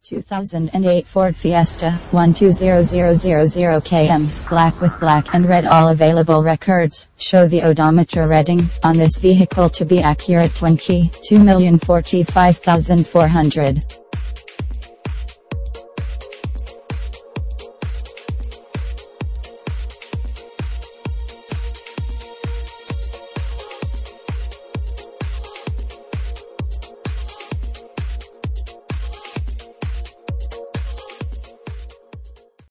2008 Ford Fiesta 120000 km, black with black and red. All available records show the odometer reading on this vehicle to be accurate 22,045,400.